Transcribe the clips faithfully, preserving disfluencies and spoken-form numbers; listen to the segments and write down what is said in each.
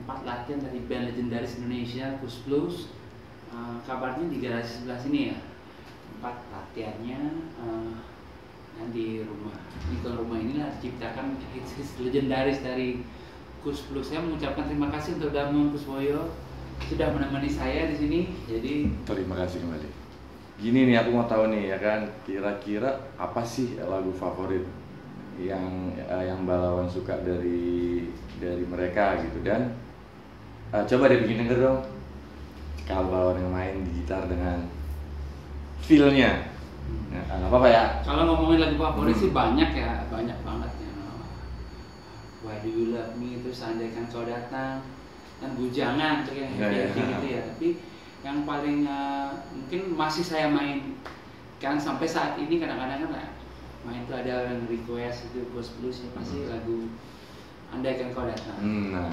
tempat latihan dari band legendaris Indonesia, Kus Plus. Uh, kabarnya di garasi sebelah sini ya, tempat latihannya. Uh, dan di rumah, di rumah inilah diciptakan hits-hits legendaris dari Kus Plus. Saya mengucapkan terima kasih untuk Damon Kuswoyo sudah menemani saya di sini. Jadi terima kasih kembali. Gini nih, aku mau tahu nih ya kan, kira-kira apa sih lagu favorit yang uh, yang Balawan suka dari dari mereka gitu, dan uh, coba deh bikin denger dong. Kalau Balawan yang main di gitar dengan feel-nya, nggak nah, apa-apa ya. Kalau ngomongin lagu favorit hmm. sih banyak ya, banyak banget ya. Why Do You Love Me, terus Andaikan Kau Datang, dan Bujangan, tuh yang happy ya, ya. gitu ya. Tapi yang paling uh, mungkin masih saya main kan sampai saat ini, kadang-kadang kan main tuh ada yang request itu Kus Plus ya, pasti hmm. lagu Andaikan Kau Datang. Hmm, nah.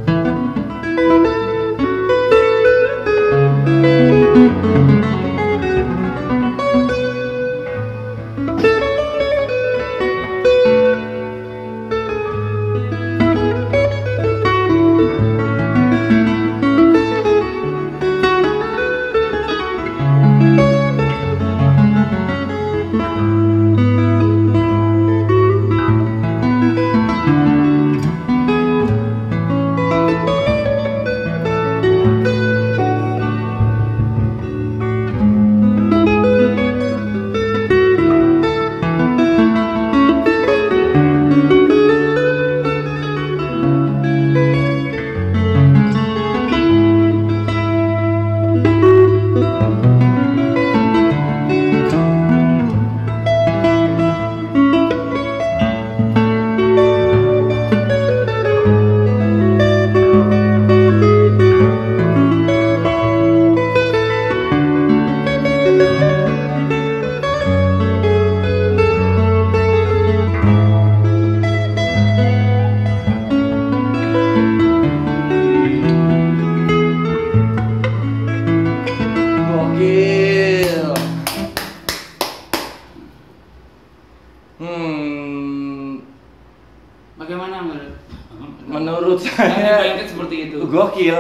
Bagaimana menurut? Menurut saya seperti itu. Gokil.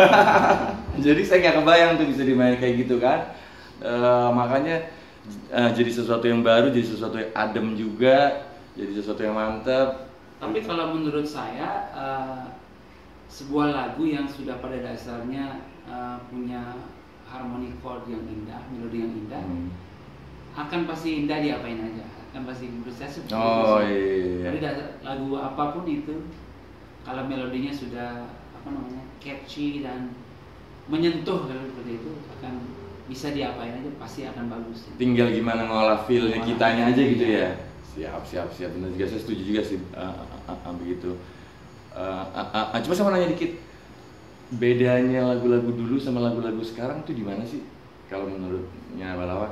Jadi saya nggak kebayang tuh bisa dimain kayak gitu kan. E, makanya e, jadi sesuatu yang baru, jadi sesuatu yang adem juga, jadi sesuatu yang mantap. Tapi kalau menurut saya uh, sebuah lagu yang sudah pada dasarnya uh, punya harmoni chord yang indah, melodi yang indah, hmm. akan pasti indah diapain aja, akan pasti menurut saya seperti oh, itu. Iya. Jadi lagu apapun itu, kalau melodinya sudah apa namanya catchy dan menyentuh kalau seperti itu, akan bisa diapain aja pasti akan bagus. Tinggal gimana ngolah feel-nya kitanya aja gitu ya. Siap, siap, siap. Benar juga, saya setuju juga sih uh, uh, uh, begitu. Uh, uh, uh, cuma saya mau nanya dikit, bedanya lagu-lagu dulu sama lagu-lagu sekarang tuh di mana sih? Kalau menurutnya Balawan?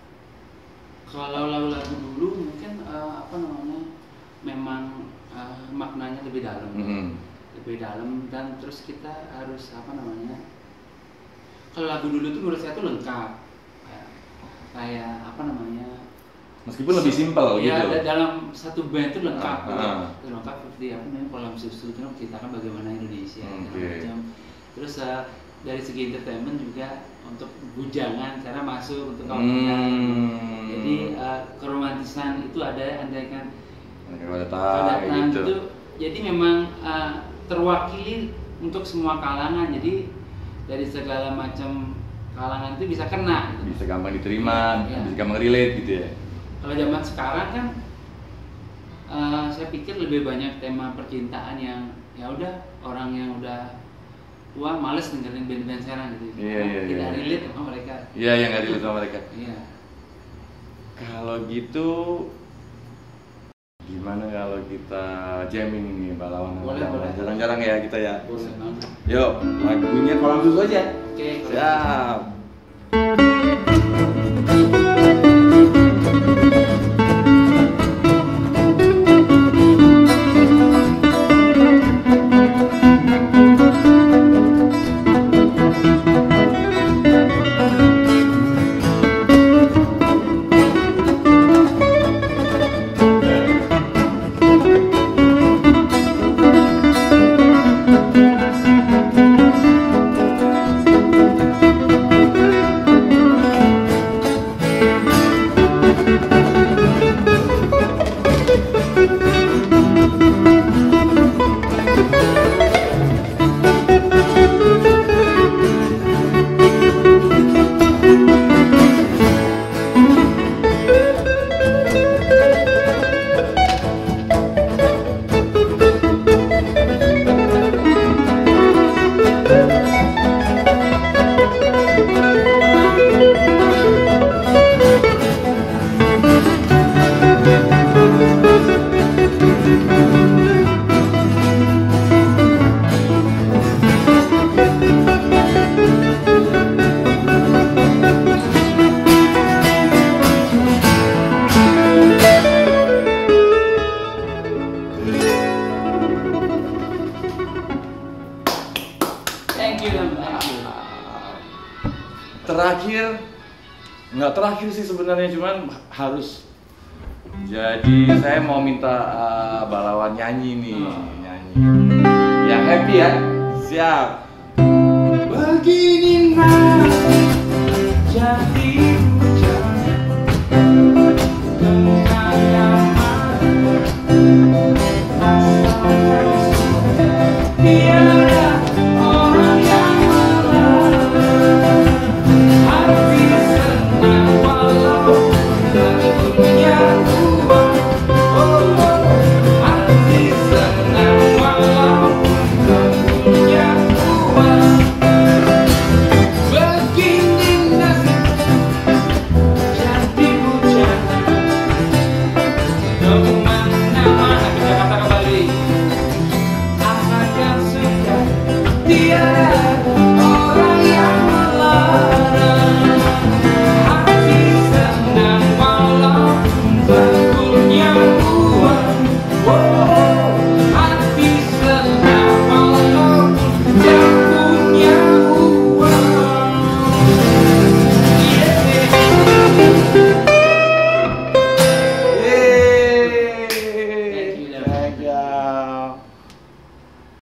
Kalau lagu-lagu dulu mungkin uh, apa namanya, memang uh, maknanya lebih dalam, mm-hmm. lebih dalam, dan terus kita harus apa namanya? Kalau lagu dulu tuh menurut saya tuh lengkap, kayak, kayak apa namanya? Meskipun lebih simpel ya, gitu. Ya, dalam satu band itu lengkap, ah, ah. itu lengkap seperti apa namanya kolam susu itu menceritakan bagaimana Indonesia. Okay. Macam. Terus uh, dari segi entertainment juga untuk bujangan, cara masuk untuk kaum muda. Hmm. Jadi uh, keromantisan itu ada, andaikan kau datang, gitu. Itu, jadi memang uh, terwakili untuk semua kalangan. Jadi dari segala macam kalangan itu bisa kena. Gitu. Bisa gampang diterima, ya, bisa gampang relate gitu ya. Kalau zaman sekarang kan, uh, saya pikir lebih banyak tema percintaan yang ya udah orang yang udah tua males dengerin band-band sekarang gitu. Iya, iya, tidak iya. relate sama mereka. Iya, yang nggak relate sama mereka. Iya. Kalau gitu, gimana kalau kita jamming nih Balawan? Boleh, boleh. Jarang-jarang ya kita ya. Boleh banget. Yuk, lagunya kolam susu aja. Oke. Siap. terakhir, nggak terakhir sih sebenarnya, cuman harus. Jadi saya mau minta uh, Balawan nyanyi nih, nyanyi. Yang happy ya, siap. Begini nak jadi hujan tengah nyaman, rasakan sudah.